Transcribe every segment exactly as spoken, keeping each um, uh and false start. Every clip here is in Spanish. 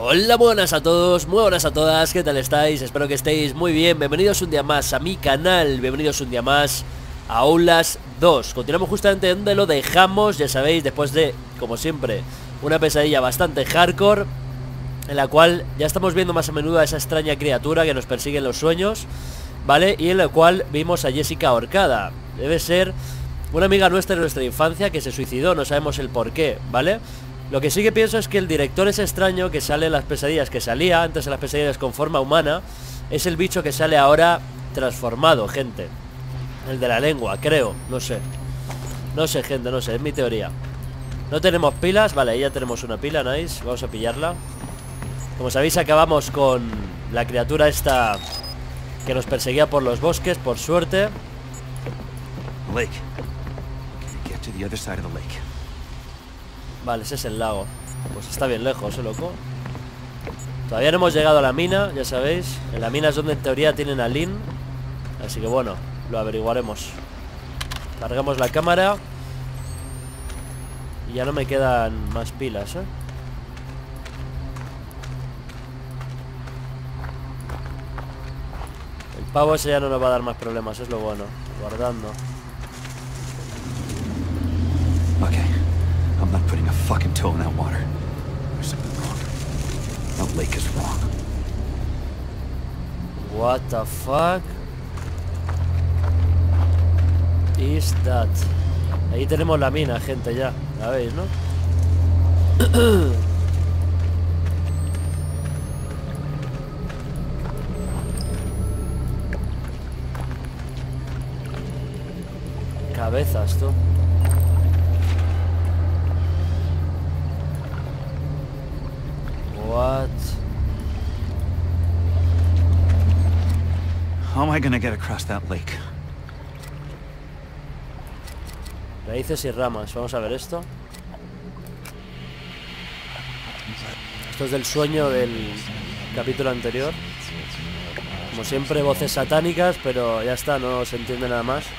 Hola, buenas a todos, muy buenas a todas, ¿qué tal estáis? Espero que estéis muy bien, bienvenidos un día más a mi canal, bienvenidos un día más a Outlast dos. Continuamos justamente donde lo dejamos, ya sabéis, después de, como siempre, una pesadilla bastante hardcore, en la cual ya estamos viendo más a menudo a esa extraña criatura que nos persigue en los sueños, ¿vale? Y en la cual vimos a Jessica ahorcada. Debe ser una amiga nuestra de nuestra infancia que se suicidó, no sabemos el por qué, ¿vale? Lo que sí que pienso es que el director es extraño que sale en las pesadillas, que salía antes en las pesadillas con forma humana, es el bicho que sale ahora transformado, gente. El de la lengua, creo, no sé. No sé, gente, no sé, es mi teoría. No tenemos pilas, vale, ya tenemos una pila, nice, vamos a pillarla. Como sabéis, acabamos con la criatura esta que nos perseguía por los bosques, por suerte. Lake. Get to the other side of the lake. Vale, ese es el lago. Pues está bien lejos, ¿eh, loco? Todavía no hemos llegado a la mina, ya sabéis. En la mina es donde en teoría tienen a Lynn. Así que bueno, lo averiguaremos. Cargamos la cámara. Y ya no me quedan más pilas, ¿eh? El pavo ese ya no nos va a dar más problemas, es lo bueno. Guardando. Okay. I'm not putting a fucking toe in that water. There's something wrong. That lake is wrong. What the fuck is that? Ahí tenemos la mina, gente, ya. La veis, ¿no? Cabezas, tú. What? How am I gonna get across that lake? Raíces y ramas. Vamos a ver esto. Esto es del sueño del capítulo anterior. Como siempre, voces satánicas, pero ya está, no se entiende nada más.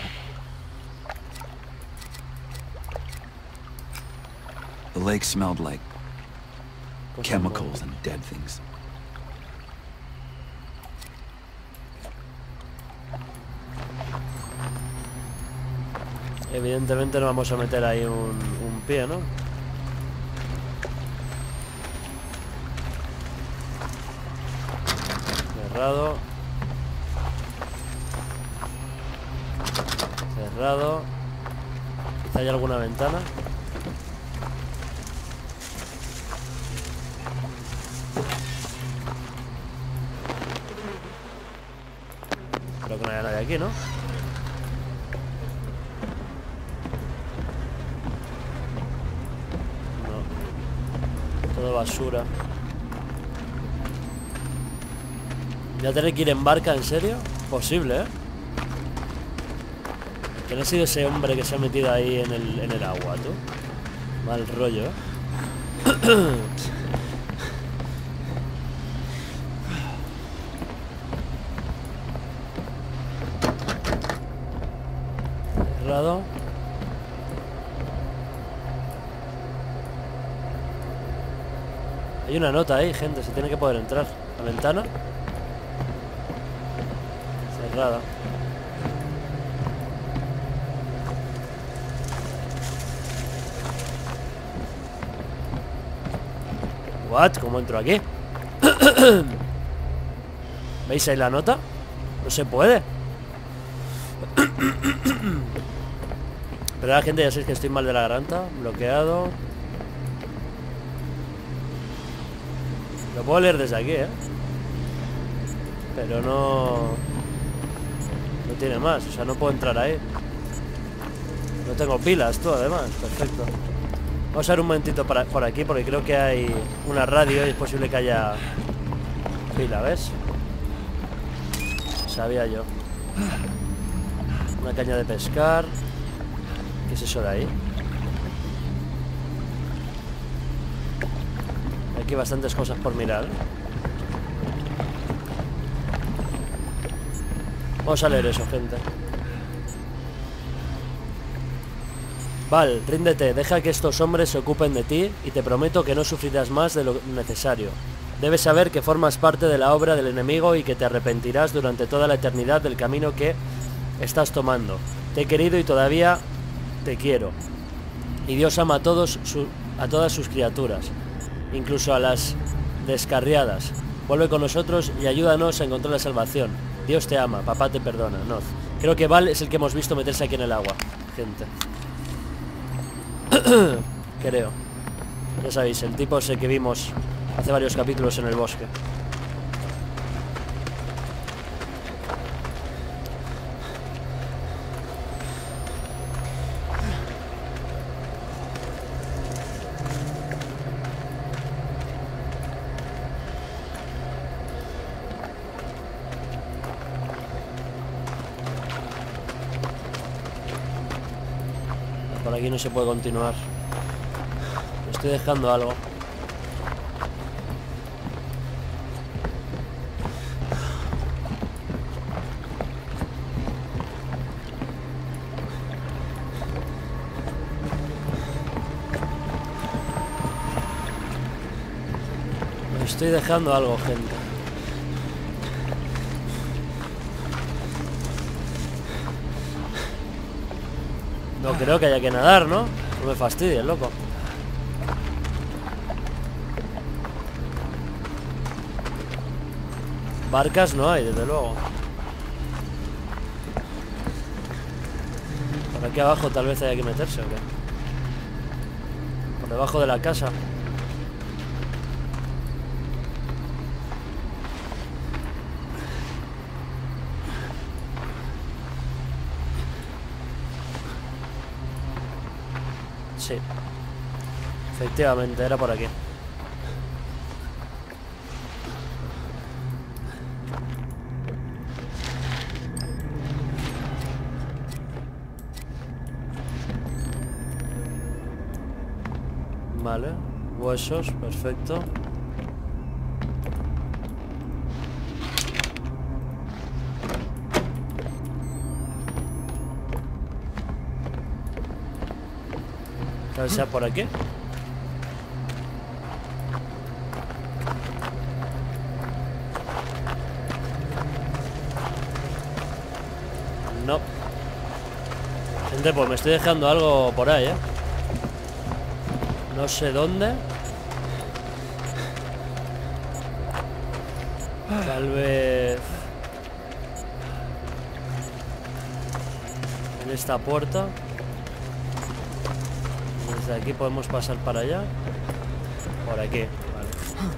The lake smelled like chemicals and dead things. Evidentemente no vamos a meter ahí un, un pie, ¿no? Cerrado. Cerrado. Quizá haya alguna ventana. Creo que no haya nadie aquí, ¿no? No. Todo basura. ¿Ya tener que ir en barca, en serio? Posible, ¿eh? Que no ha sido ese hombre que se ha metido ahí en el, en el agua, tú. Mal rollo, ¿eh? Cerrado. Hay una nota ahí, gente, se tiene que poder entrar. La ventana cerrada. What? ¿Cómo entro aquí? ¿Veis ahí la nota? No se puede. Pero la gente, ya sabéis que estoy mal de la garganta. Bloqueado. Lo puedo leer desde aquí, ¿eh? Pero no... No tiene más, o sea, no puedo entrar ahí. No tengo pilas, tú, además. Perfecto. Vamos a ver un momentito para, por aquí, porque creo que hay una radio y es posible que haya pila, ¿ves? Sabía yo. Una caña de pescar. ¿Qué es eso de ahí? Hay aquí bastantes cosas por mirar. Vamos a leer eso, gente. Val, ríndete, deja que estos hombres se ocupen de ti y te prometo que no sufrirás más de lo necesario. Debes saber que formas parte de la obra del enemigo y que te arrepentirás durante toda la eternidad del camino que estás tomando. Te he querido y todavía te quiero. Y Dios ama a, todos su, a todas sus criaturas, incluso a las descarriadas. Vuelve con nosotros y ayúdanos a encontrar la salvación. Dios te ama, papá te perdona. No. Creo que Val es el que hemos visto meterse aquí en el agua, gente. Creo. Ya sabéis, el tipo ese que vimos hace varios capítulos en el bosque. Por aquí no se puede continuar. Me estoy dejando algo. Me estoy dejando algo, gente. No creo que haya que nadar, ¿no? No me fastidies, loco. Barcas no hay, desde luego. Por aquí abajo tal vez haya que meterse, ¿o qué? Por debajo de la casa. Sí. Efectivamente, era por aquí. Vale. Huesos, perfecto. Tal sea por aquí. No. Gente, pues me estoy dejando algo por ahí, ¿eh? No sé dónde. Tal vez en esta puerta. Desde aquí podemos pasar para allá. Por aquí, vale.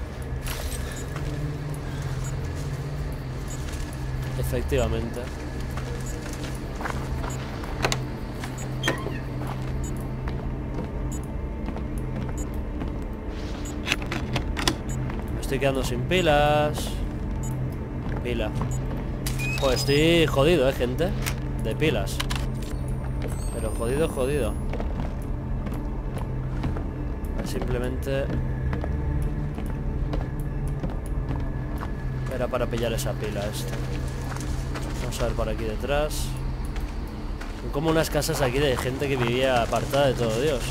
Efectivamente. Me estoy quedando sin pilas. Pila. Pues estoy jodido, eh, gente. De pilas. Pero jodido, jodido. Simplemente era para pillar esa pila esta. Vamos a ver por aquí detrás. Son como unas casas aquí de gente que vivía apartada de todo Dios.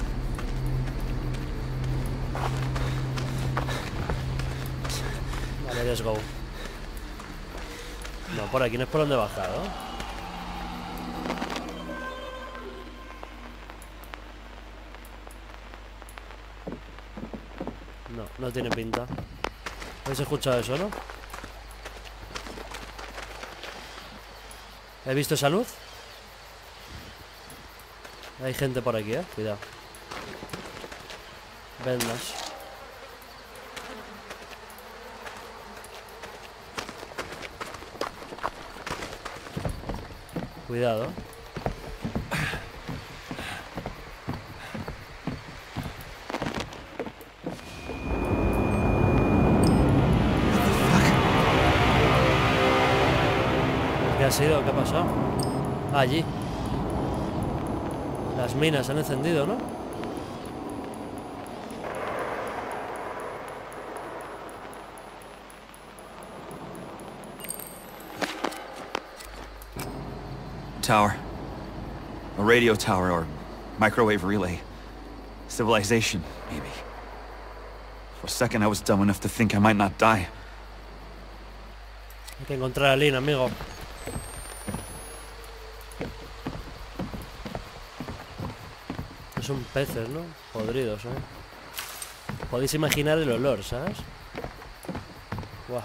Vale, let's go. No, por aquí no es por donde he bajado. No, no tiene pinta. ¿Habéis escuchado eso, no? ¿He visto esa luz? Hay gente por aquí, eh. Cuidado. Vendas. Cuidado. ¿Qué ha sido? ¿Qué ha pasado? Ah, allí. Las minas han encendido, ¿no? Tower. A radio tower or microwave relay. Civilization, maybe. For a second I was dumb enough to think I might not die. Hay que encontrar a Lynn, amigo. Son peces, ¿no? Podridos, ¿eh? Podéis imaginar el olor, ¿sabes? Guau.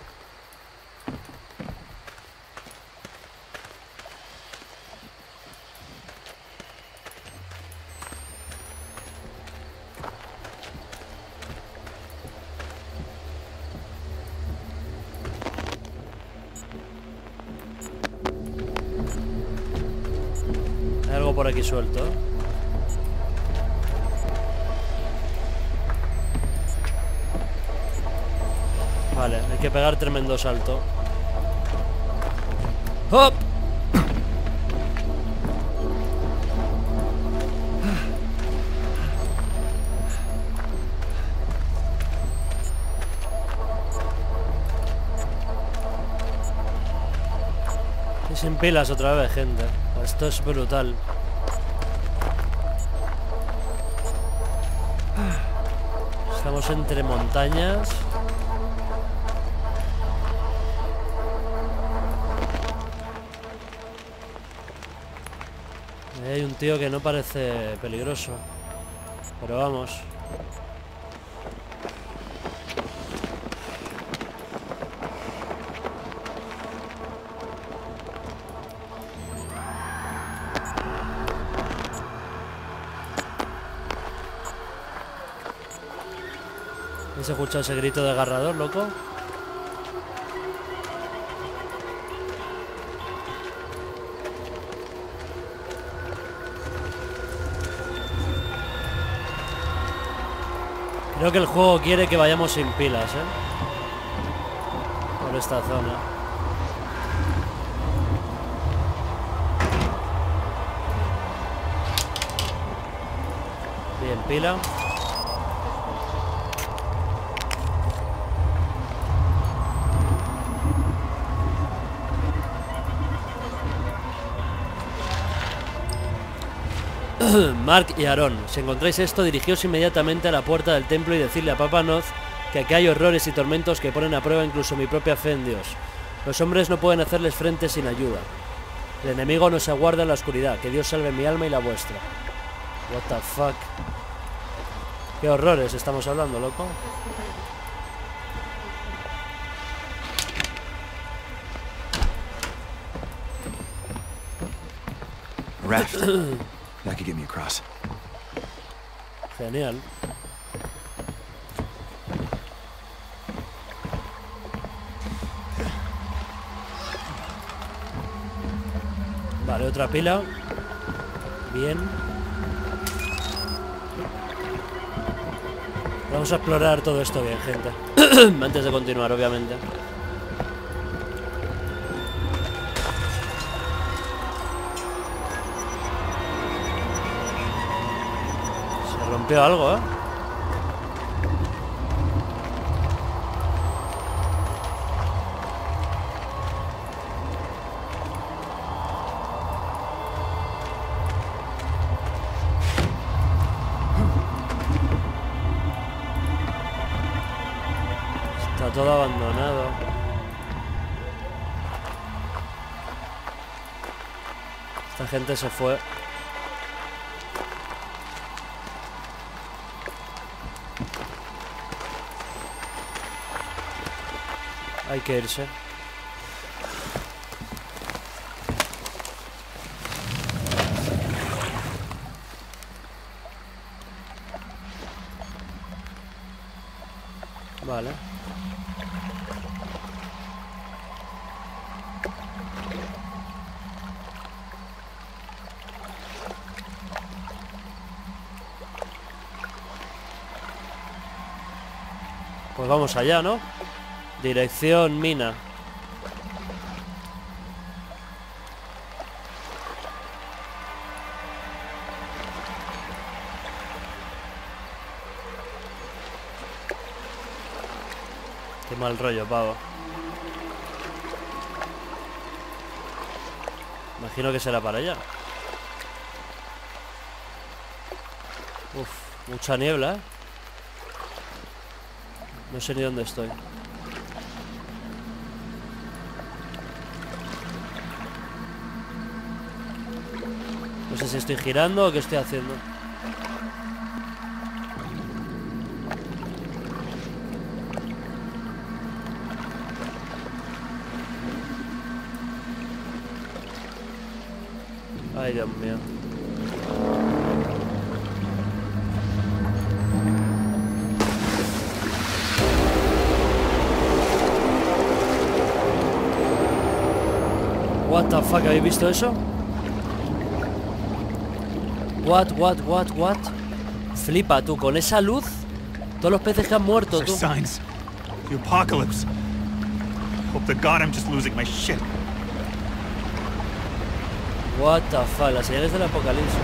Hay algo por aquí suelto, ¿eh? Vale, hay que pegar tremendo salto. ¡Hop! Y sin pilas otra vez, gente. Esto es brutal. Estamos entre montañas. Hay un tío que no parece peligroso, pero vamos. ¿Has escuchado ese grito de agarrador, loco? Creo que el juego quiere que vayamos sin pilas, ¿eh? Por esta zona. Bien, pila. Mark y Aaron, si encontráis esto, dirigíos inmediatamente a la puerta del templo y decirle a Papa Noz que aquí hay horrores y tormentos que ponen a prueba incluso mi propia fe en Dios. Los hombres no pueden hacerles frente sin ayuda. El enemigo nos aguarda en la oscuridad. Que Dios salve mi alma y la vuestra. What the fuck. ¿Qué horrores estamos hablando, loco? Raft. That could get me across. Genial. Vale, otra pila. Bien. Vamos a explorar todo esto bien, gente. Antes de continuar, obviamente. Rompió algo, ¿eh? Está todo abandonado. Esta gente se fue. Hay que irse. Vale. Pues vamos allá, ¿no? Dirección mina. Qué mal rollo, pavo. Imagino que será para allá. Uf, mucha niebla, ¿eh? No sé ni dónde estoy. No sé si estoy girando o qué estoy haciendo. Ay, Dios mío. What the fuck, ¿habéis visto eso? What, what, what, what? Flipa, tú, con esa luz. Todos los peces que han muerto, tú. Signs. The apocalypse. Hope to God I'm just losing my shit. What the fuck, las señales del apocalipsis.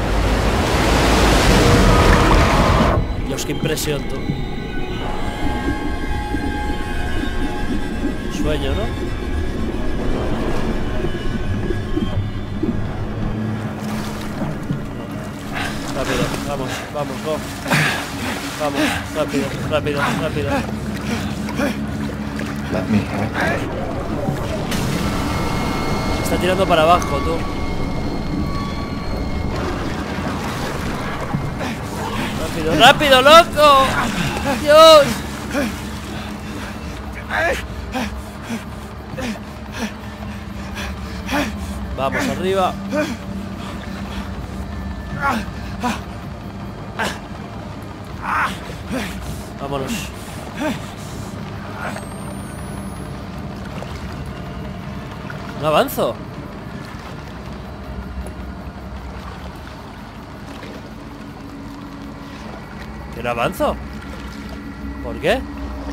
Dios, qué impresión, tú. Sueño, ¿no? Rápido, vamos, vamos, go. Vamos, rápido, rápido, rápido. Let me. Se está tirando para abajo, tú. Rápido, rápido, loco. Dios. Vamos, arriba. Vámonos. No avanzo. ¿Que no avanzo? ¿Por qué?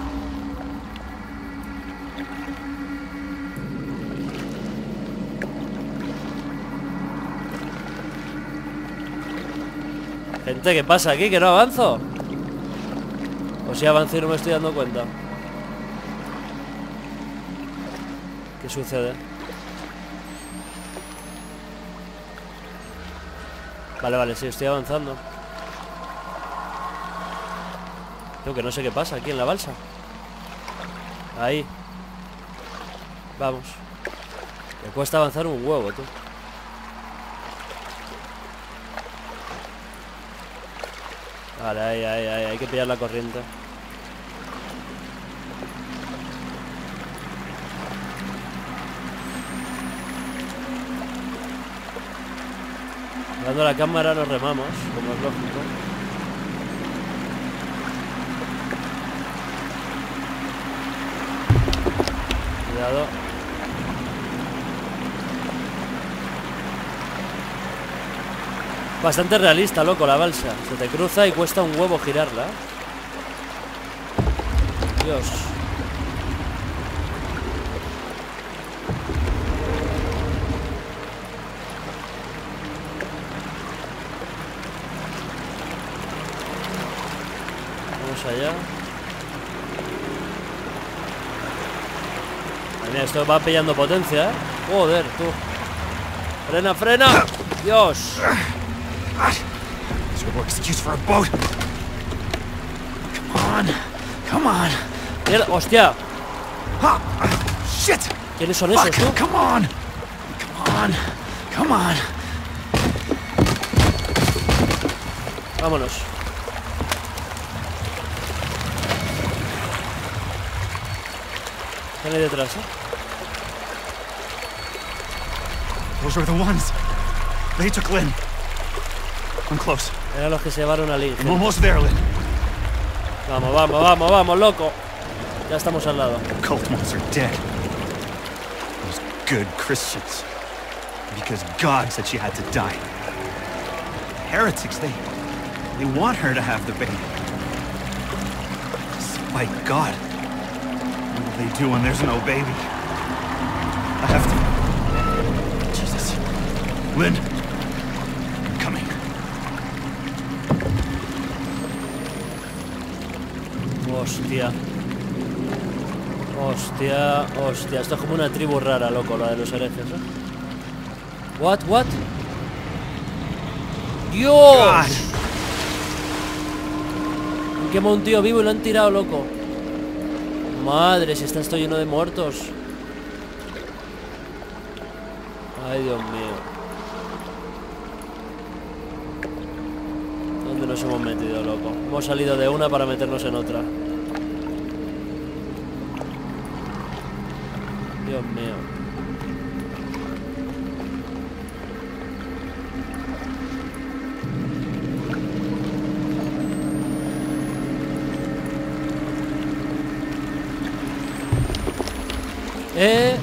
Gente, ¿qué pasa aquí? ¿Que no avanzo? O si avanzo y no me estoy dando cuenta. ¿Qué sucede? Vale, vale, sí, estoy avanzando. Creo que no sé qué pasa aquí en la balsa. Ahí. Vamos. Me cuesta avanzar un huevo, tú. Vale, ahí, ahí, ahí, hay que pillar la corriente. Dando la cámara nos remamos, como es lógico. Cuidado. Bastante realista, loco, la balsa. Se te cruza y cuesta un huevo girarla. Dios. Vamos allá. Mira, esto va pillando potencia, ¿eh? Joder, tú. Frena, frena. Dios. Is there no excuse for a boat? Come on, come on. Mierda, hostia. Ah, shit. ¿Quiénes son esos, tú? Come on, come on, come on. Vámonos. Están ahí detrás, ¿eh? Those are the ones. They took Lynn. I'm close. Eran los que se llevaron a Lynn. I'm almost there, Lynn. Vamos, vamos, vamos, vamos, loco. Ya estamos al lado. Cult monks are dead. Those good Christians. Because God said she had to die. Heretics, they... They want her to have the baby. Despite God. What will they do when there's no baby? I have to... Jesus. Lynn. I'm coming. Hostia. Hostia, hostia. Esto es como una tribu rara, loco, la de los herejes, ¿eh? What, what? ¡Dios! God. Han quemado un tío vivo y lo han tirado, loco. Madre, si está esto lleno de muertos. Ay, Dios mío. ¿Dónde nos hemos metido, loco? Hemos salido de una para meternos en otra. Dios mío. Eh...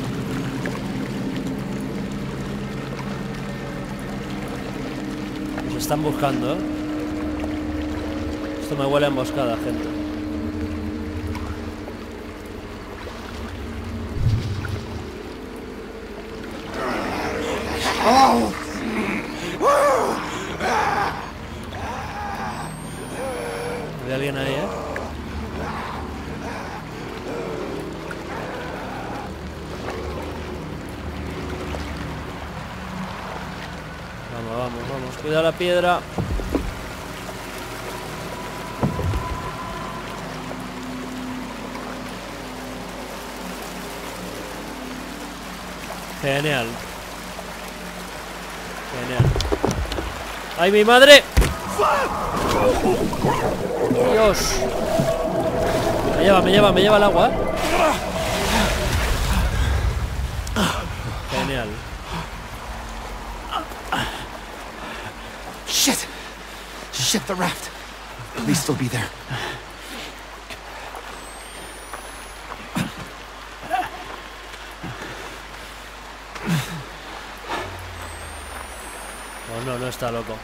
Nos están buscando, ¿eh? Esto me huele a emboscada, gente. ¿Hay alguien ahí, eh? Vamos, vamos, vamos. Cuidado la piedra. Genial. Genial. ¡Ay, mi madre! Dios. Me lleva, me lleva, me lleva el agua. Genial. Shit! Shit, the raft. Please still be there. Oh, no, no está, loco.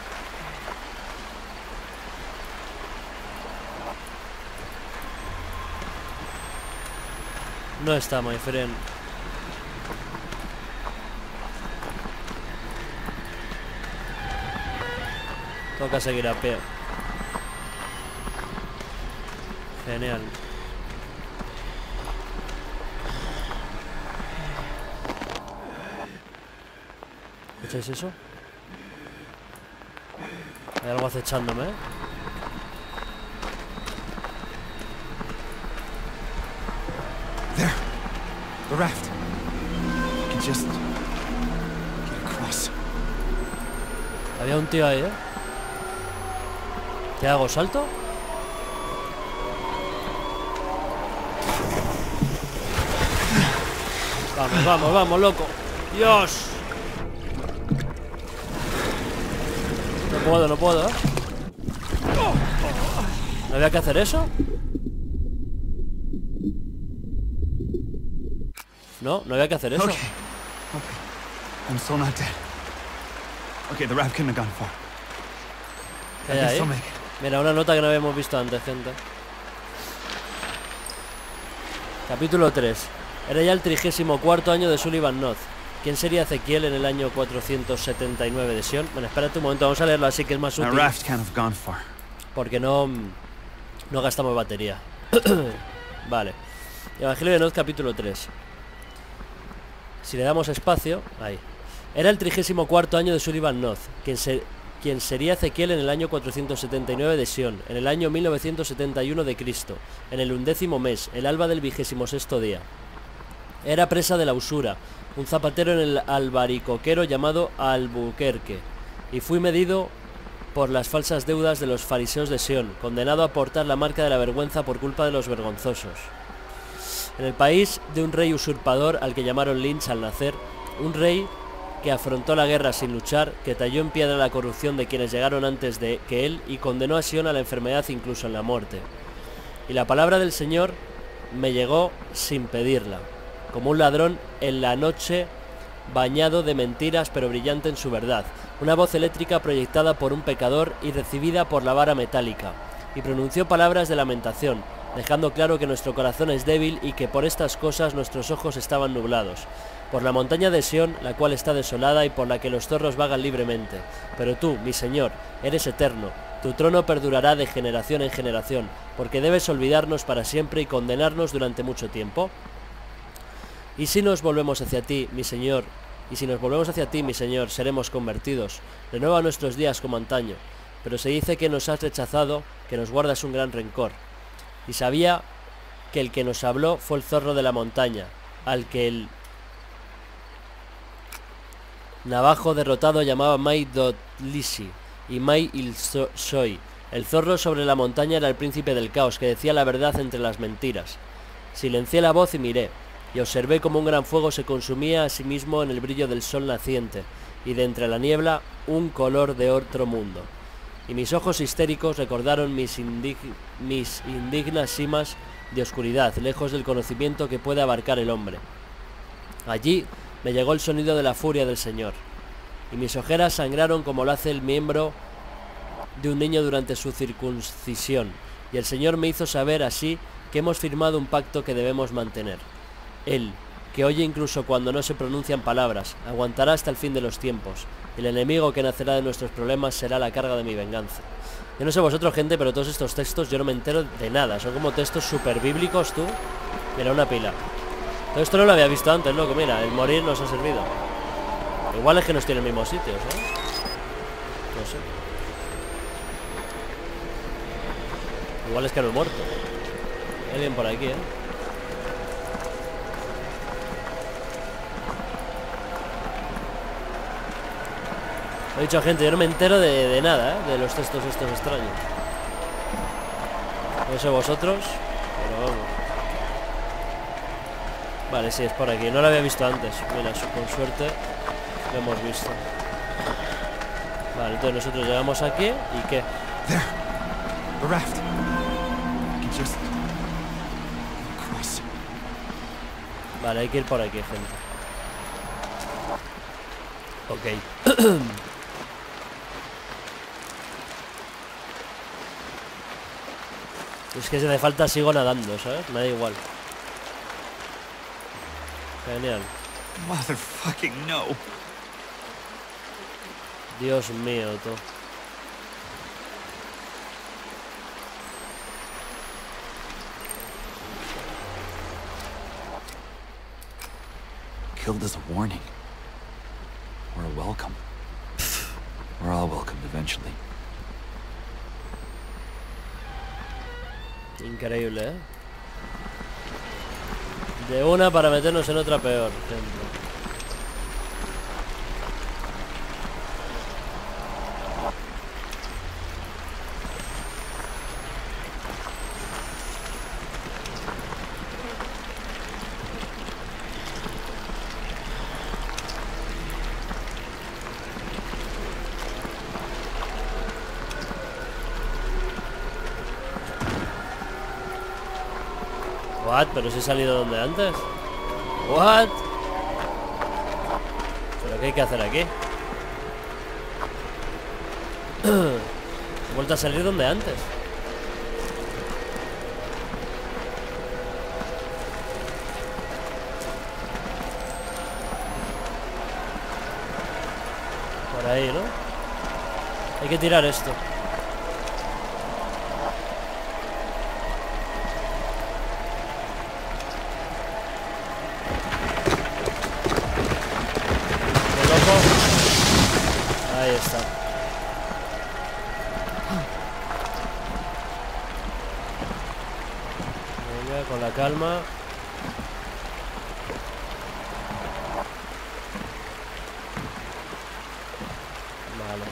No está, my friend. Toca seguir a pie. Genial. ¿Escucháis eso? Hay algo acechándome, ¿eh? There. The raft. I can just get across. Había un tío ahí, ¿eh? ¿Qué hago? ¿Salto? Vamos, vamos, vamos, loco. ¡Dios! No puedo, no puedo, ¿eh? ¿No había que hacer eso? No, no había que hacer eso. Okay. Okay. I'm still not dead. Okay, the raft couldn't have gone far. ¿Qué hay ahí? Mira, una nota que no habíamos visto antes, gente. Capítulo tres. Era ya el trigésimo cuarto año de Sullivan North. ¿Quién sería Ezequiel en el año cuatrocientos setenta y nueve de Sion? Bueno, espérate un momento, vamos a leerlo así que es más útil. Porque no, no gastamos batería. Vale. Evangelio de North, capítulo tres. Si le damos espacio, ahí. Era el trigésimo cuarto año de Sullivan North, quien, se, quien sería Ezequiel en el año cuatrocientos setenta y nueve de Sion, en el año mil novecientos setenta y uno de Cristo, en el undécimo mes, el alba del vigésimo sexto día. Era presa de la usura, un zapatero en el albaricoquero llamado Albuquerque, y fui medido por las falsas deudas de los fariseos de Sion, condenado a portar la marca de la vergüenza por culpa de los vergonzosos. En el país de un rey usurpador al que llamaron Lynch al nacer, un rey que afrontó la guerra sin luchar, que talló en piedra la corrupción de quienes llegaron antes de que él y condenó a Sion a la enfermedad incluso en la muerte. Y la palabra del Señor me llegó sin pedirla, como un ladrón en la noche, bañado de mentiras pero brillante en su verdad, una voz eléctrica proyectada por un pecador y recibida por la vara metálica, y pronunció palabras de lamentación, dejando claro que nuestro corazón es débil y que por estas cosas nuestros ojos estaban nublados, por la montaña de Sion, la cual está desolada y por la que los zorros vagan libremente. Pero tú, mi Señor, eres eterno, tu trono perdurará de generación en generación, porque debes olvidarnos para siempre y condenarnos durante mucho tiempo. Y si nos volvemos hacia ti, mi Señor, y si nos volvemos hacia ti, mi Señor, seremos convertidos, renueva nuestros días como antaño, pero se dice que nos has rechazado, que nos guardas un gran rencor. Y sabía que el que nos habló fue el zorro de la montaña, al que el navajo derrotado llamaba Mai Dot-Lisi y Mai Il-Soi. El zorro sobre la montaña era el príncipe del caos, que decía la verdad entre las mentiras. Silencié la voz y miré, y observé como un gran fuego se consumía a sí mismo en el brillo del sol naciente, y de entre la niebla un color de otro mundo. Y mis ojos histéricos recordaron mis, indig mis indignas cimas de oscuridad, lejos del conocimiento que puede abarcar el hombre. Allí me llegó el sonido de la furia del Señor, y mis ojeras sangraron como lo hace el miembro de un niño durante su circuncisión, y el Señor me hizo saber así que hemos firmado un pacto que debemos mantener. Él, que oye incluso cuando no se pronuncian palabras, aguantará hasta el fin de los tiempos. El enemigo que nacerá de nuestros problemas será la carga de mi venganza. Yo no sé vosotros, gente, pero todos estos textos yo no me entero de nada. Son como textos súper bíblicos, tú. Mira, una pila. Todo esto no lo había visto antes, loco. Mira, el morir nos ha servido. Igual es que no estoy en el mismo sitio, ¿sabes? No sé. Igual es que no he muerto. Hay alguien por aquí, ¿eh? He dicho, gente, yo no me entero de, de nada, ¿eh? De los textos estos extraños. No sé vosotros, pero vamos. Vale, sí, es por aquí. No lo había visto antes. Mira, con suerte lo hemos visto. Vale, entonces nosotros llegamos aquí. ¿Y qué? There, the raft. I can just cross. Vale, hay que ir por aquí, gente. Ok. Es que si me falta sigo nadando, ¿sabes? Me da igual. Genial. Motherfucking no. Dios mío, tú. Killed as a warning. Or a welcome. We're all welcomed eventually. Increíble, ¿eh? De una para meternos en otra peor, gente. What? Pero si he salido donde antes. What? ¿Pero qué hay que hacer aquí? He vuelto a salir donde antes. Por ahí, ¿no? Hay que tirar esto. Ahí está. Venga, con la calma. Vale.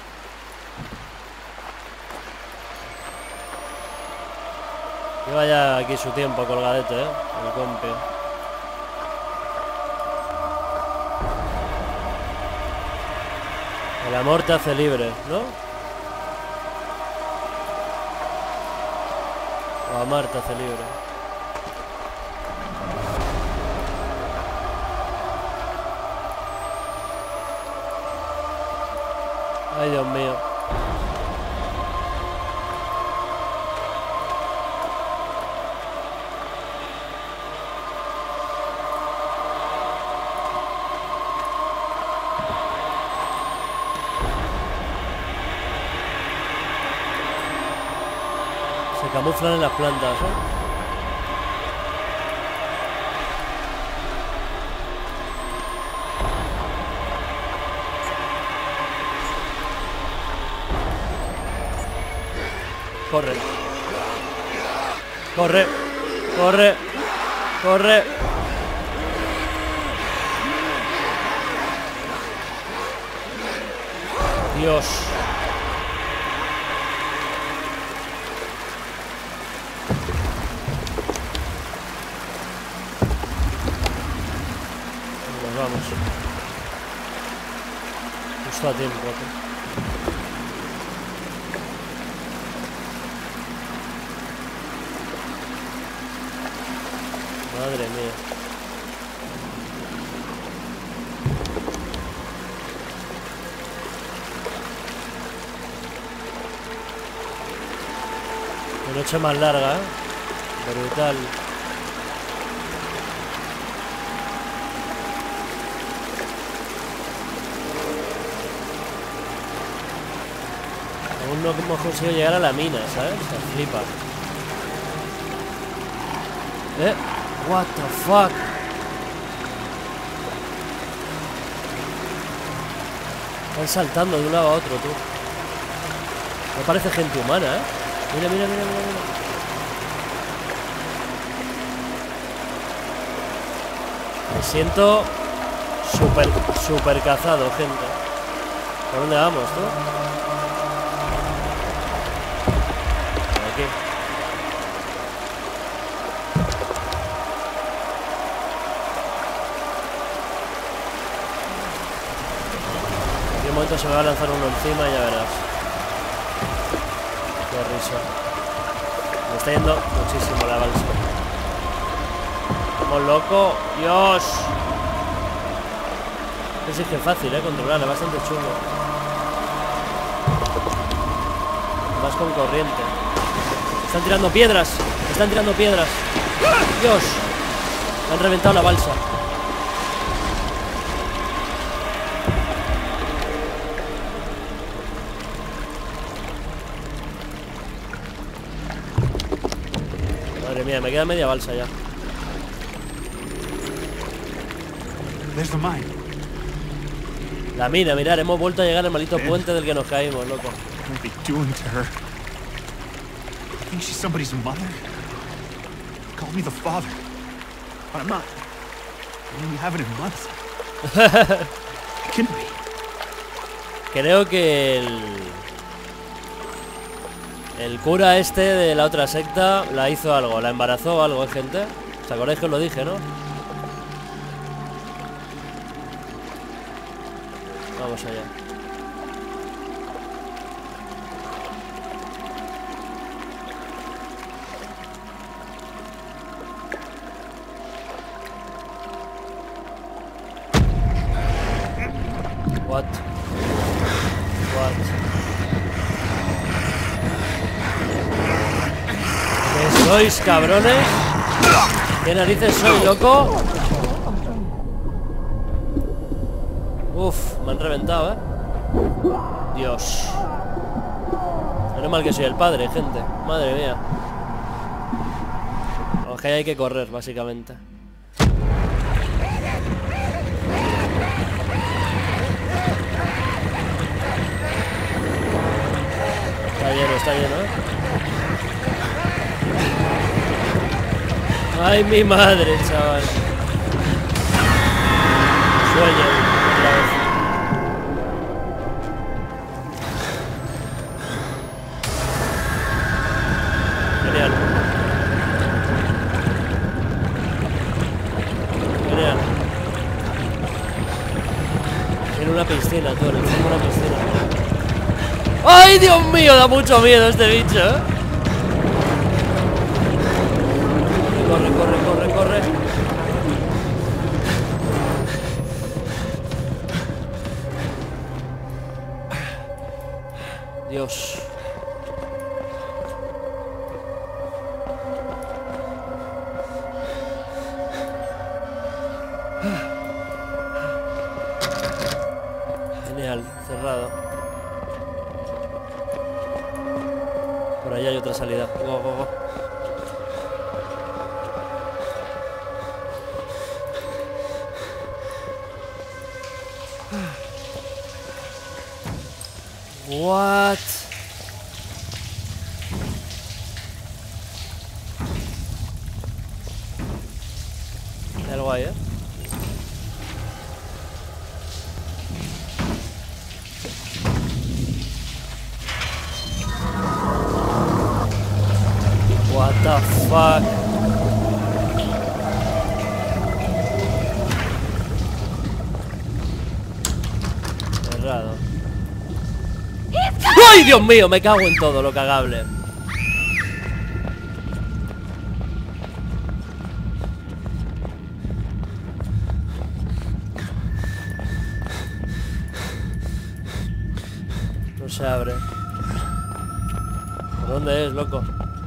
Lleva ya aquí su tiempo colgadete, ¿eh? El compi. El amor te hace libre, ¿no? O amar te hace libre. Ay, Dios mío. Se camuflan en las plantas, ¿eh? Corre. Corre. Corre. Corre. Dios. Nos vamos. Justo a tiempo, ¿no? Madre mía. Qué noche más larga, ¿eh? Brutal. Aún no hemos conseguido llegar a la mina, ¿sabes? Se flipa. ¿Eh? What the fuck? Están saltando de un lado a otro, tú. No parece gente humana, ¿eh? Mira, mira, mira, mira, mira. Me siento súper, súper cazado, gente. ¿Por dónde vamos, tú? Por aquí. En un momento se me va a lanzar uno encima y ya verás. Qué risa. Me está yendo muchísimo la balsa. Como loco. Dios. Es que es fácil, eh, controlarla, es bastante chulo. Vas con corriente. Están tirando piedras. Están tirando piedras. Dios. Me han reventado la balsa. Madre mía, me queda media balsa ya. There's the mine. La mina, mirar, hemos vuelto a llegar al maldito puente del que nos caímos, loco. What are they doing to her? I think she's somebody's mother. Call me the father. But I'm not. I mean, we haven't in months. It can be. Creo que el... El cura este de la otra secta la hizo algo, la embarazó o algo, ¿eh, gente? ¿Os acordáis que os lo dije, no? Vamos allá. What? What? ¿Qué sois, cabrones? ¿Qué narices soy, loco? Uf, me han reventado, ¿eh? Dios. Menos mal que soy el padre, gente. Madre mía. Vamos, que hay que correr, básicamente. Está lleno, está lleno, ¿eh? Ay, mi madre, chaval. Sueño otra vez. Genial. Genial. Tiene una piscina, tú, le tengo una piscina. ¡Ay, Dios mío! Da mucho miedo este bicho, ¿eh? Corre, corre, corre, corre. Dios. Genial, cerrado. Por allá hay otra salida. Go, go, go. What? guay, ¿eh? What the fuck. Cerrado. ¡Ay, Dios mío! Me cago en todo lo cagable. No se abre. ¿Por dónde es, loco?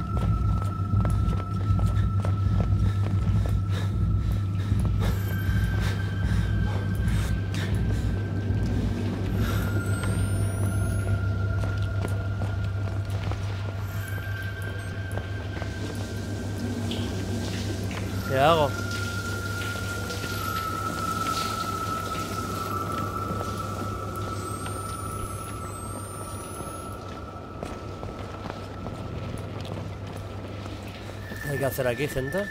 ¿Qué hago? ¿Qué hay que hacer aquí, gente?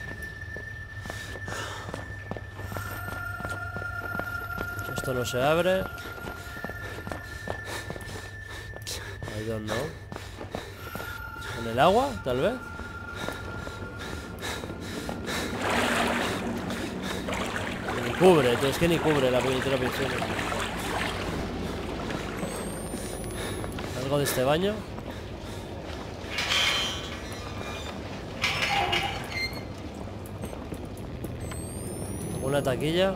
Esto no se abre. I don't know. ¿En el agua, tal vez? Ni cubre, tío, es que ni cubre la puñetera piscina. ¿Algo de este baño? Una taquilla.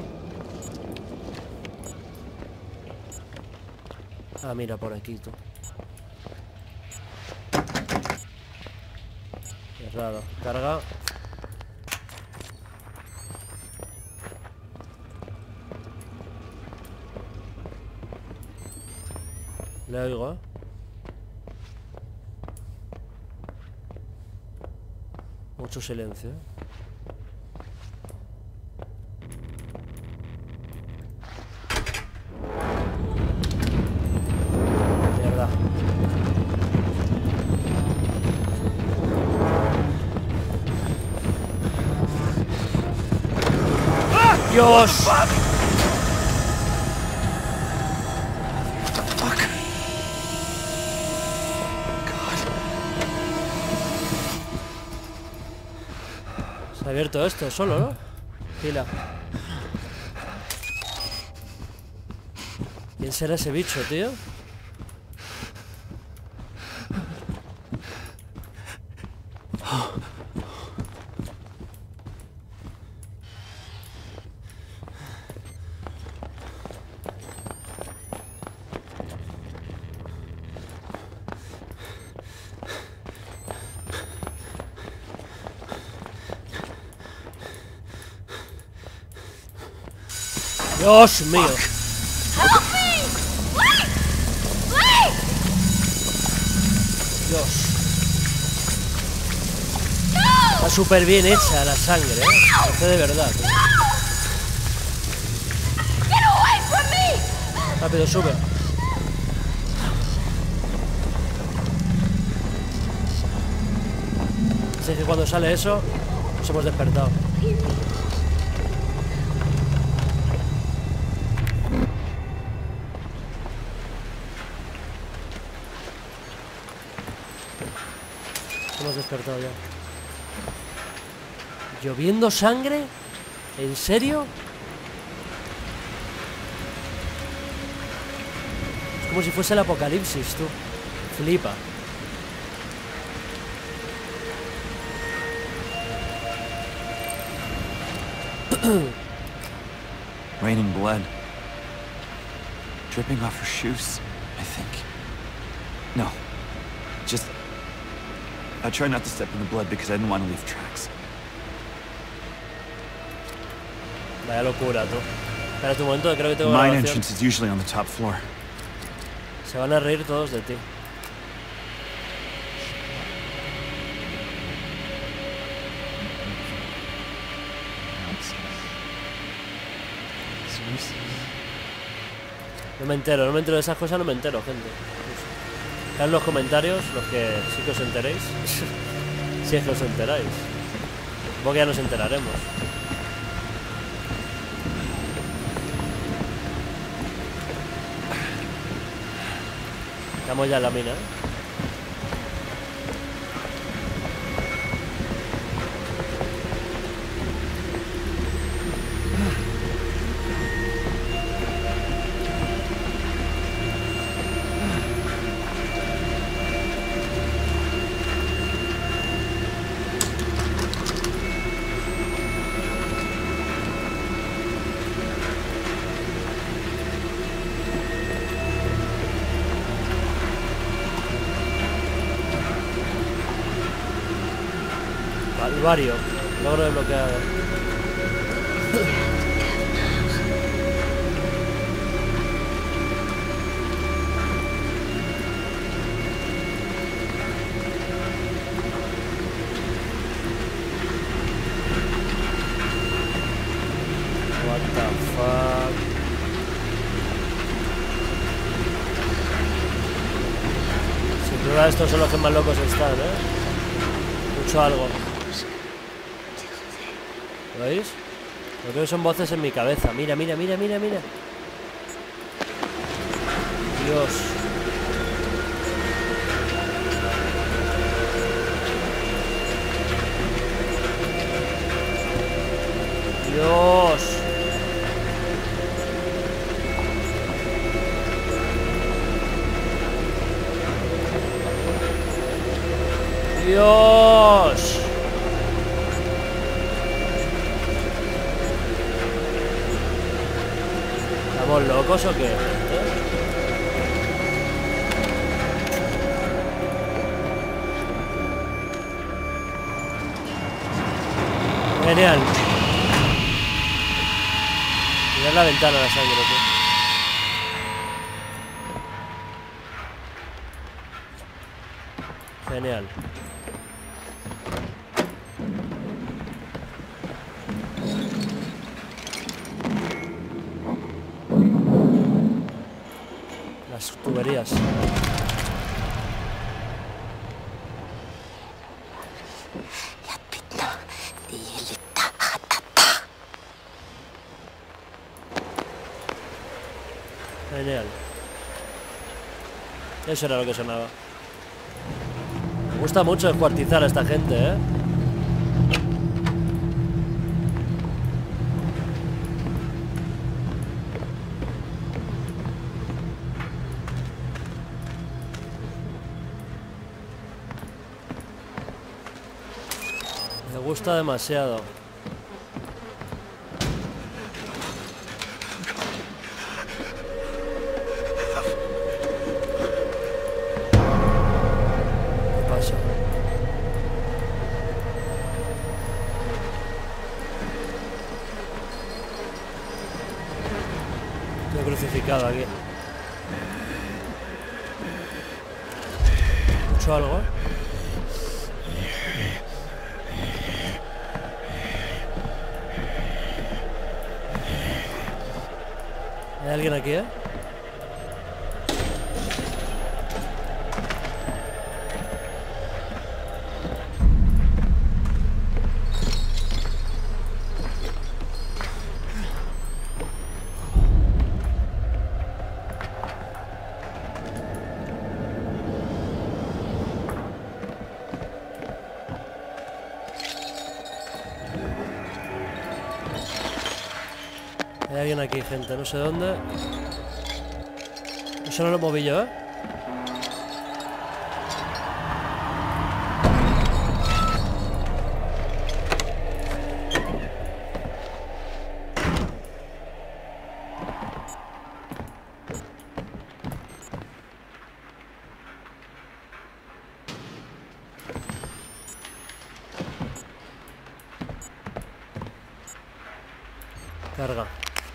Ah, mira, por aquí, tú. Cerrado. Carga. Le oigo, ¿eh? Mucho silencio, ¿eh? Mierda. ¡Dios! Se ha abierto esto solo, ¿no? Pila. ¿Quién será ese bicho, tío? Dios mío. Help me! Please! Please! Dios. Está súper bien hecha la sangre, ¿eh? Parece de verdad, tío. Get away from me! Rápido, sube. Así que cuando sale eso, nos hemos despertado. Hemos despertado ya. ¿Lloviendo sangre? ¿En serio? Es como si fuese el apocalipsis, tú. Flipa. Raining blood. Dripping off her shoes, I think. No. Just... I tried not to step in the blood because I didn't want to leave tracks. Vaya locura, tú. Espera un momento, creo que tengo The mine grabación. entrance is usually on the top floor. Se van a reír todos de ti. No me entero, no me entero de esas cosas, no me entero, gente. Dejad en los comentarios los que sí que os enteréis. Si es que os enteráis. Supongo que ya nos enteraremos. Estamos ya en la mina, ¿eh? Calvario, logro desbloqueado. What the fuck. Sin duda estos son los que más locos están, ¿eh? Mucho algo. ¿Lo veis? Lo creo que son voces en mi cabeza. Mira, mira, mira, mira, mira. Dios. Dios. Dios. ¿Estamos locos o qué? ¿Eh? Genial. Mirad la ventana, la sangre, tío. Genial. Las tuberías. Genial. Eso era lo que sonaba. Me gusta mucho descuartizar a esta gente, ¿eh? Me gusta demasiado. ¿Qué pasa? Estoy crucificado aquí. ¿Escucho algo? ¿Hay alguien aquí, eh? Hay alguien aquí, gente, no sé dónde. Eso no lo moví yo, ¿eh? Carga.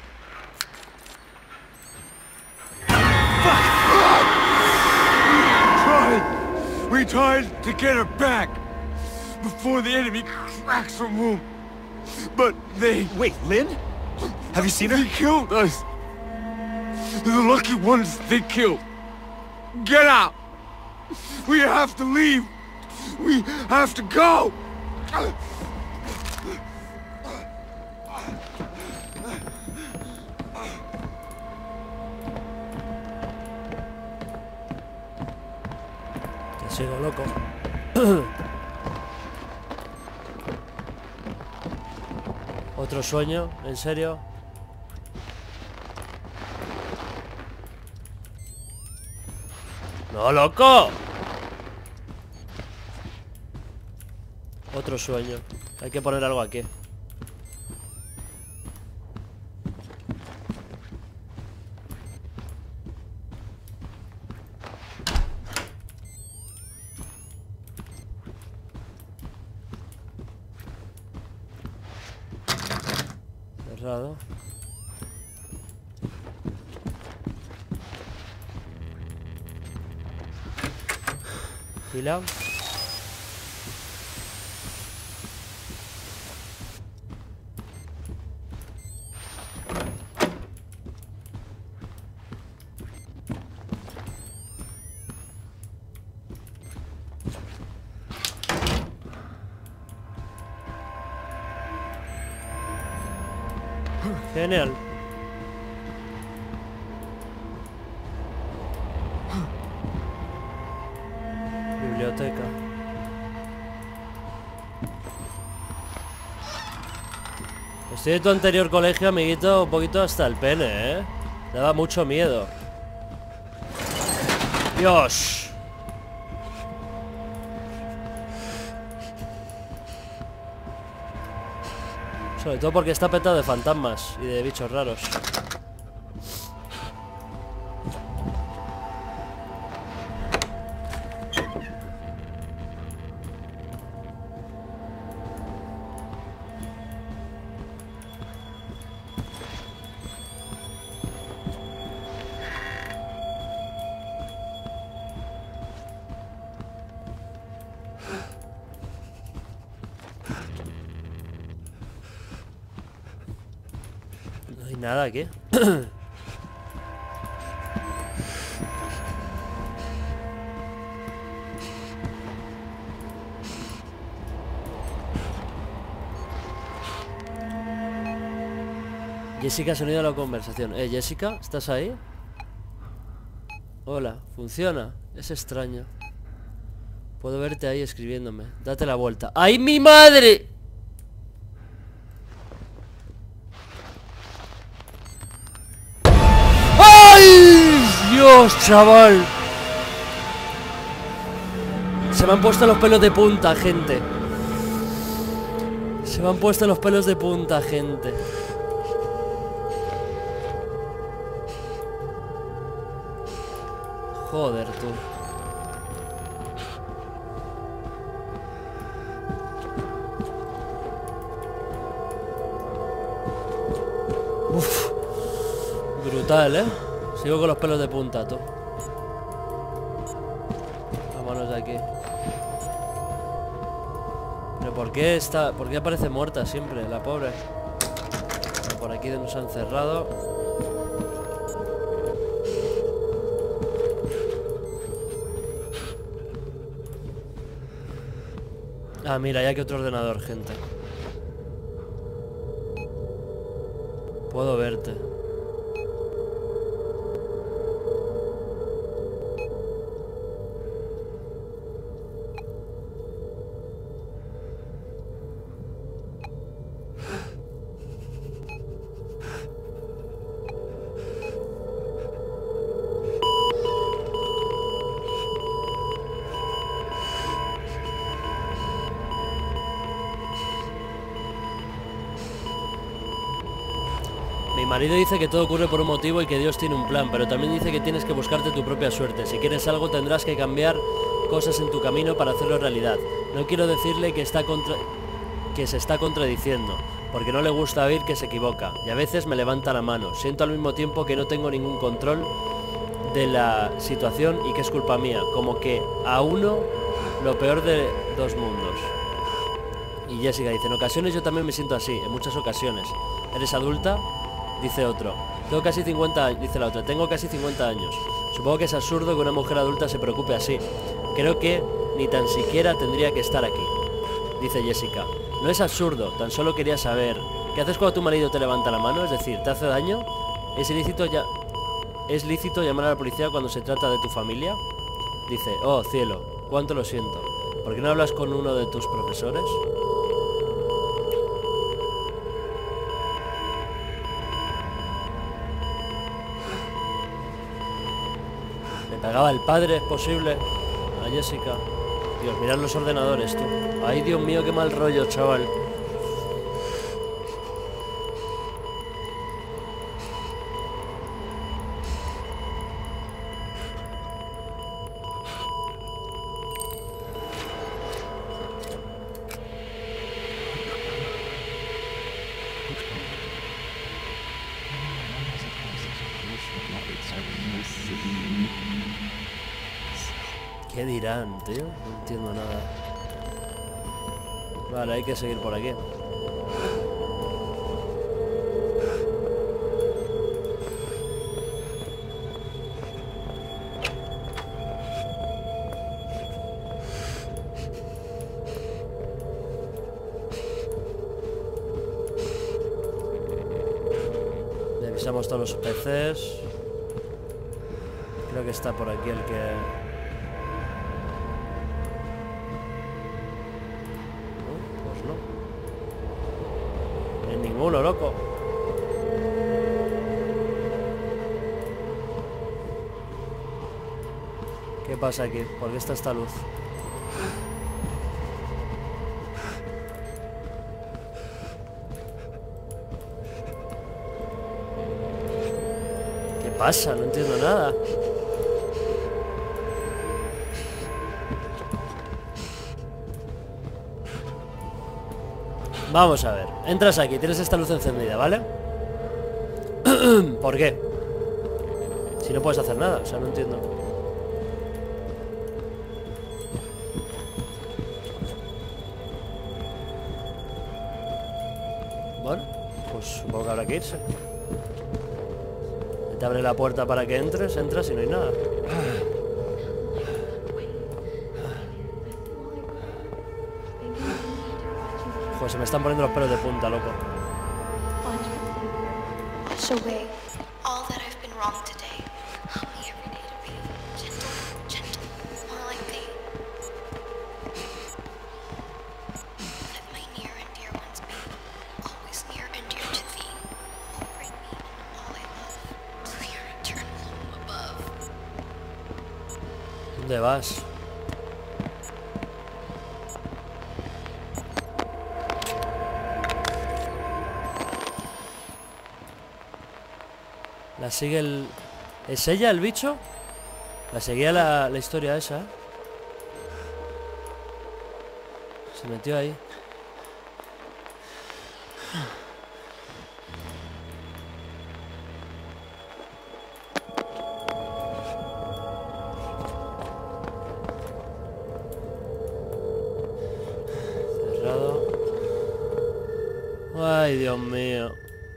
We tried to get her back before the enemy cracks her womb, but they... Wait, Lynn? Have you seen her? They killed us. They're the lucky ones they killed. Get out! We have to leave. We have to go! Sigo loco. Otro sueño, ¿en serio? ¡No, loco! Otro sueño. Hay que poner algo aquí. Cerrado. Pila. Genial. Biblioteca. Estoy de tu anterior colegio, amiguito, un poquito hasta el pene, ¿eh? Daba mucho miedo. Dios. Sobre todo porque está petado de fantasmas y de bichos raros. No hay nada aquí. Jessica se ha unido a la conversación. Eh, Jessica, ¿estás ahí? Hola, funciona. Es extraño. Puedo verte ahí escribiéndome. Date la vuelta. ¡Ay, mi madre! ¡Ay! Dios, chaval. Se me han puesto los pelos de punta, gente. Se me han puesto los pelos de punta, gente. Joder, tú. Uf. Brutal, ¿eh? Sigo con los pelos de punta, tú. Vámonos de aquí. Pero ¿por qué está? ¿Por qué aparece muerta siempre, la pobre? Por aquí nos han cerrado. Ah, mira, ya que otro ordenador, gente. Puedo verte. Mi marido dice que todo ocurre por un motivo y que Dios tiene un plan, pero también dice que tienes que buscarte tu propia suerte. Si quieres algo tendrás que cambiar cosas en tu camino para hacerlo realidad. No quiero decirle que, está contra... que se está contradiciendo, porque no le gusta oír que se equivoca, y a veces me levanta la mano. Siento al mismo tiempo que no tengo ningún control de la situación y que es culpa mía, como que a uno lo peor de dos mundos. Y Jessica dice, en ocasiones yo también me siento así, en muchas ocasiones. ¿Eres adulta? Dice otro. Tengo casi cincuenta años, dice la otra. Tengo casi cincuenta años. Supongo que es absurdo que una mujer adulta se preocupe así. Creo que ni tan siquiera tendría que estar aquí. Dice Jessica. No es absurdo, tan solo quería saber. ¿Qué haces cuando tu marido te levanta la mano? Es decir, ¿te hace daño? ¿Es ilícito ya... ¿Es lícito llamar a la policía cuando se trata de tu familia? Dice, oh cielo. Cuánto lo siento. ¿Por qué no hablas con uno de tus profesores? Le pegaba el padre, es posible, a Jessica. Dios, mirad los ordenadores, tú. Ay, Dios mío, qué mal rollo, chaval. ¿Qué dirán, tío? No entiendo nada. Vale, hay que seguir por aquí. Revisamos todos los P Cs. Creo que está por aquí el que... Ninguno, loco. ¿Qué pasa aquí? ¿Por qué está esta luz? ¿Qué pasa? No entiendo nada. Vamos a ver, entras aquí, tienes esta luz encendida, ¿vale? ¿Por qué? Si no puedes hacer nada, o sea, no entiendo. Bueno, pues supongo que habrá que irse. Te abre la puerta para que entres, entras y no hay nada. Pues se me están poniendo los pelos de punta, loco. Wash away all that I've been wrong today. Help me every day to be gentle, gentle, more like thee. Let my near and dear ones be always near and dear to thee. Oh, bring me and all I love to your eternal home above. ¿Dónde vas? La sigue el... ¿Es ella el bicho? La seguía la, la historia esa. Se metió ahí. Cerrado. Ay, Dios mío.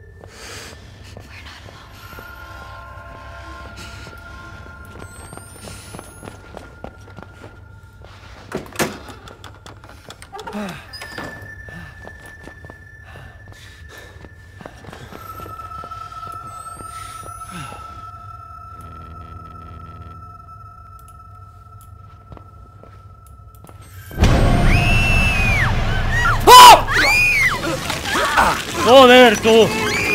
¡Joder, tú!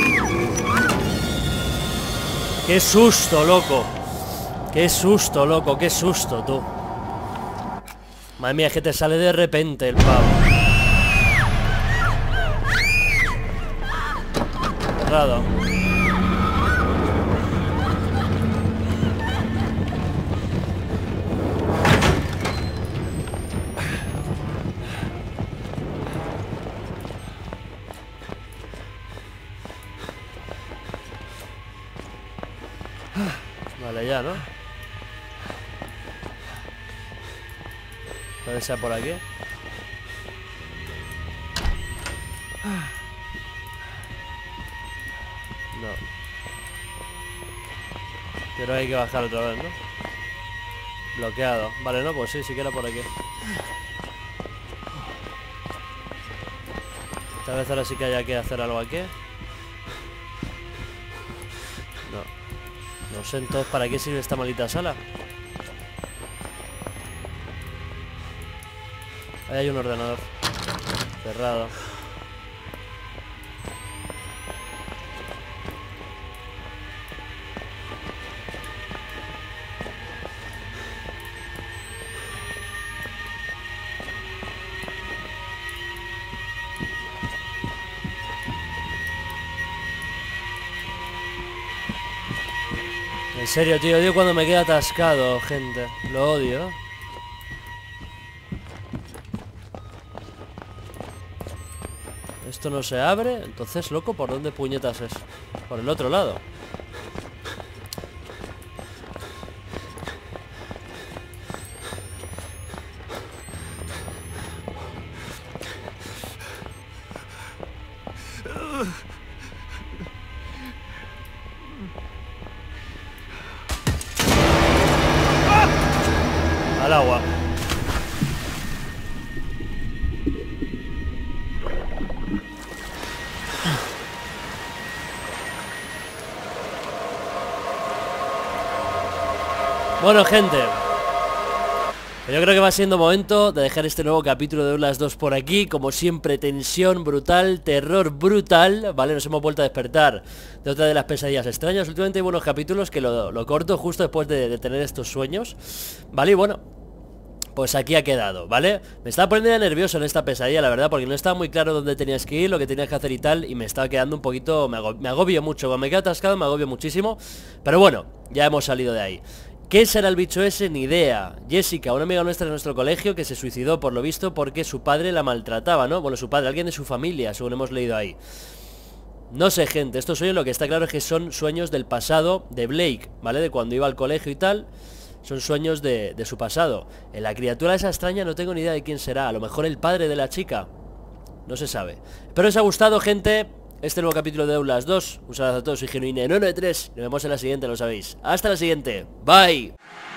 ¡Qué susto, loco! ¡Qué susto, loco! ¡Qué susto, tú! Madre mía, es que te sale de repente el pavo. Cerrado. Vale, ya, ¿no? Puede ser por aquí. No. Pero hay que bajar otra vez, ¿no? Bloqueado. Vale, no, pues sí, sí que era por aquí. Tal vez ahora sí que haya que hacer algo aquí. No. No sé entonces para qué sirve esta maldita sala. Ahí hay un ordenador cerrado. En serio, tío, odio cuando me queda atascado, gente. Lo odio. Esto no se abre. Entonces, loco, ¿por dónde puñetas es? Por el otro lado. Al agua. Bueno, gente, yo creo que va siendo momento de dejar este nuevo capítulo de Outlast dos por aquí. Como siempre, tensión brutal, terror brutal, ¿vale? Nos hemos vuelto a despertar de otra de las pesadillas extrañas. Últimamente hay buenos capítulos que lo, lo corto justo después de, de tener estos sueños, ¿vale? Y bueno, pues aquí ha quedado, ¿vale? Me estaba poniendo nervioso en esta pesadilla, la verdad, porque no estaba muy claro dónde tenías que ir, lo que tenías que hacer y tal, y me estaba quedando un poquito... Me agobio, me agobio mucho, cuando me quedo atascado me agobio muchísimo, pero bueno, ya hemos salido de ahí. ¿Qué será el bicho ese? Ni idea. Jessica, una amiga nuestra de nuestro colegio que se suicidó por lo visto porque su padre la maltrataba, ¿no? Bueno, su padre, alguien de su familia, según hemos leído ahí. No sé, gente, estos sueños lo que está claro es que son sueños del pasado de Blake, ¿vale? De cuando iba al colegio y tal. Son sueños de, de su pasado. En la criatura esa extraña no tengo ni idea de quién será. A lo mejor el padre de la chica. No se sabe. Espero os haya gustado, gente, este nuevo capítulo de Outlast dos. Un saludo a todos, soy Genuine nueve nueve tres. Nos vemos en la siguiente, lo sabéis. Hasta la siguiente. Bye.